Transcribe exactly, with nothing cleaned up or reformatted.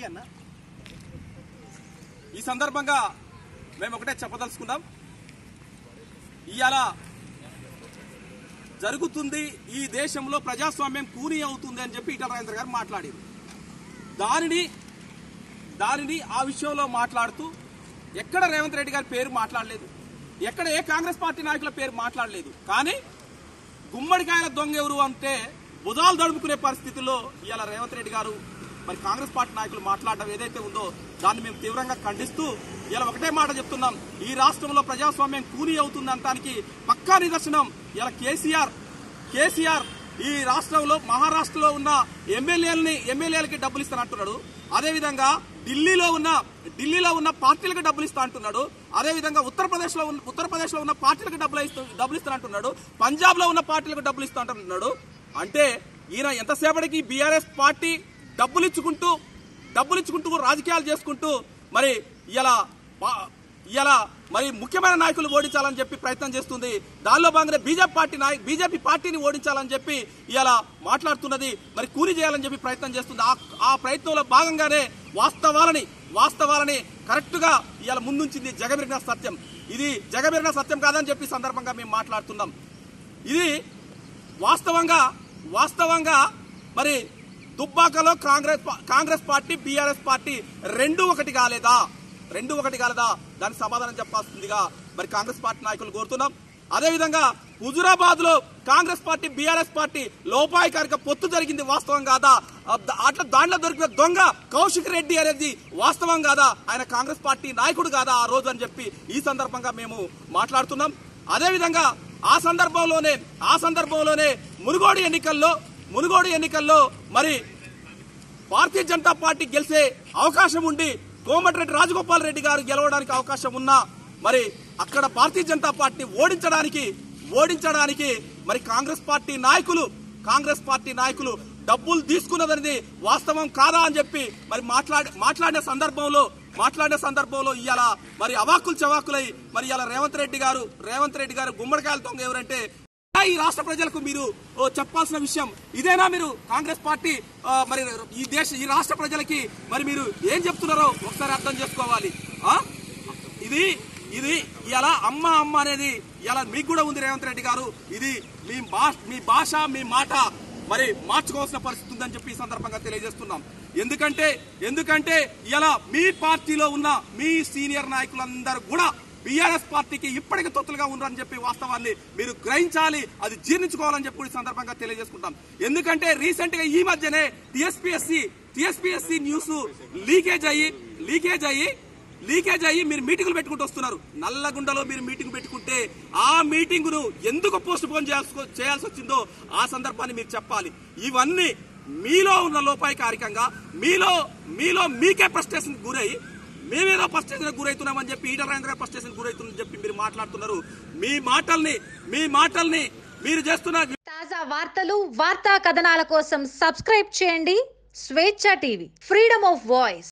ఈ సందర్భంగా మేము ఒకటే చెప్పదలుచుకున్నాం. ఇయాల జరుగుతుంది ఈ దేశంలో ప్రజాస్వామ్యం కూని అవుతుంది అని చెప్పి ఈటల రాజేందర్ గారు మాట్లాడారు. దానిని దానిని ఆ విషయంలో మాట్లాడుతూ ఎక్కడ రేవంత్ రెడ్డి గారి పేరు మాట్లాడలేదు, ఎక్కడ ఏ కాంగ్రెస్ పార్టీ నాయకుల పేరు మాట్లాడలేదు. కానీ గుమ్మడికాయల దొంగ ఎవరు అంటే భుజాలు దడుపుకునే పరిస్థితుల్లో ఇవాళ రేవంత్ రెడ్డి గారు మరి కాంగ్రెస్ పార్టీ నాయకులు మాట్లాడడం ఏదైతే ఉందో దాన్ని మేము తీవ్రంగా ఖండిస్తూ ఇలా ఒకటే మాట చెప్తున్నాం. ఈ రాష్ట్రంలో ప్రజాస్వామ్యం కూని అవుతుందంటానికి పక్కా నిదర్శనం ఇలా కేసీఆర్ కేసీఆర్ ఈ రాష్ట్రంలో మహారాష్ట్రలో ఉన్న ఎమ్మెల్యేలని ఎమ్మెల్యేలకి డబ్బులు ఇస్తానంటున్నాడు. అదేవిధంగా ఢిల్లీలో ఉన్న ఢిల్లీలో ఉన్న పార్టీలకు డబ్బులు ఇస్తా అంటున్నాడు. అదేవిధంగా ఉత్తరప్రదేశ్ లో ఉత్తరప్రదేశ్ లో ఉన్న పార్టీలకు డబ్బులు ఇస్తూ డబ్బులు ఇస్తానంటున్నాడు. పంజాబ్ లో ఉన్న పార్టీలకు డబ్బులు ఇస్తా అంటున్నాడు. అంటే ఈయన ఎంతసేపటికి బీఆర్ఎస్ పార్టీ డబ్బులు ఇచ్చుకుంటూ డబ్బులు ఇచ్చుకుంటూ రాజకీయాలు చేసుకుంటూ మరి ఇలా ఇలా మరి ముఖ్యమైన నాయకులు ఓడించాలని చెప్పి ప్రయత్నం చేస్తుంది. దానిలో భాగంగా బీజేపీ పార్టీ నాయకు బీజేపీ పార్టీని ఓడించాలని చెప్పి ఇలా మాట్లాడుతున్నది, మరి కూలి చేయాలని చెప్పి ప్రయత్నం చేస్తుంది. ఆ ప్రయత్నంలో భాగంగానే వాస్తవాలని వాస్తవాలని కరెక్ట్ గా ఇవాళ ముందుంచింది జగమెరిగిన సత్యం. ఇది జగమెరిగిన సత్యం కాదని చెప్పి సందర్భంగా మేము మాట్లాడుతున్నాం. ఇది వాస్తవంగా వాస్తవంగా మరి దుబ్బాకలో Congress Congress party BRS party రెండు ఒకటి కాలేదా రెండు ఒకటి కాలేదా దానికి సమాధానం చెప్పాల్సిందిగా మరి కాంగ్రెస్ పార్టీ నాయకులు కోరుతున్నాం. అదేవిధంగా హుజురాబాద్ లో కాంగ్రెస్ పార్టీ బీఆర్ఎస్ పార్టీ లోపాయికారిక పొత్తు జరిగింది వాస్తవం కాదా? అట్లా దాంట్లో దొరికిన దొంగ కౌశిక్ రెడ్డి అనేది వాస్తవం కాదా? ఆయన కాంగ్రెస్ పార్టీ నాయకుడు కాదా ఆ రోజు అని చెప్పి ఈ సందర్భంగా మేము మాట్లాడుతున్నాం. అదేవిధంగా ఆ సందర్భంలోనే ఆ సందర్భంలోనే మునుగోడు ఎన్నికల్లో మునుగోడు ఎన్నికల్లో మరి భారతీయ జనతా పార్టీ గెలిచే అవకాశం ఉండి కోమటిరెడ్డి రాజగోపాల్ రెడ్డి గారు గెలవడానికి అవకాశం ఉన్నా మరి అక్కడ భారతీయ జనతా పార్టీ ఓడించడానికి ఓడించడానికి మరి కాంగ్రెస్ పార్టీ నాయకులు కాంగ్రెస్ పార్టీ నాయకులు డబ్బులు తీసుకున్నదనేది వాస్తవం కాదా అని చెప్పి మరి మాట్లాడి మాట్లాడిన సందర్భంలో మాట్లాడిన సందర్భంలో ఇవాళ మరి అవాకులు చవాకులై మరి ఇవాళ రేవంత్ రెడ్డి గారు రేవంత్ రెడ్డి గారు గుమ్మడికాయల దొంగ ఎవరంటే ఈ రాష్ట్ర ప్రజలకు మీరు చెప్పాల్సిన విషయం ఇదేనా? మీరు కాంగ్రెస్ పార్టీ మరి ఈ దేశ ఈ రాష్ట్ర ప్రజలకి మరి మీరు ఏం చెప్తున్నారో ఒకసారి అర్థం చేసుకోవాలి. ఇది ఇది ఇలా అమ్మ అమ్మ అనేది ఇలా మీకు కూడా ఉంది రేవంత్ రెడ్డి గారు. ఇది మీ మీ భాష మీ మాట మరి మార్చుకోవాల్సిన పరిస్థితి ఉందని చెప్పి ఈ సందర్భంగా తెలియజేస్తున్నాం. ఎందుకంటే ఎందుకంటే ఇలా మీ పార్టీలో ఉన్న మీ సీనియర్ నాయకులందరూ కూడా బీఆర్ఎస్ పార్టీకి ఇప్పటికీ తొత్తులుగా ఉన్నారని చెప్పి వాస్తవాన్ని మీరు గ్రహించాలి, అది జీర్ణించుకోవాలని చెప్పి ఈ సందర్భంగా తెలియజేసుకుంటాం. ఎందుకంటే రీసెంట్ గా ఈ మధ్యనే టీఎస్పీఎస్సీ టీఎస్పీఎస్సీ న్యూస్ లీకేజ్ అయ్యి లీకేజ్ అయ్యి లీకేజ్ అయ్యి మీరు మీటింగులు పెట్టుకుంటూ వస్తున్నారు. నల్లగుండలో మీరు మీటింగ్ పెట్టుకుంటే ఆ మీటింగ్ ను ఎందుకు పోస్ట్ పోన్ చేయాల్సి వచ్చిందో ఆ సందర్భాన్ని మీరు చెప్పాలి. ఇవన్నీ మీలో ఉన్న లోపాయకారికంగా మీలో మీలో మీకే ఫ్రస్ట్రేషన్ గురై మేమేదో ఫ్రస్ట్రేషన్ గురవుతున్నామని చెప్పి ఈటల రాజేందర్ గారు ఫ్రస్ట్రేషన్ గురవుతుందని చెప్పి మీరు మాట్లాడుతున్నారు. మీ మాటల్ని మీ మాటల్ని మీరు చేస్తున్న తాజా వార్తలు వార్తా కథనాల కోసం సబ్స్క్రైబ్ చేయండి స్వేచ్ఛ టీవీ, ఫ్రీడమ్ ఆఫ్ వాయిస్.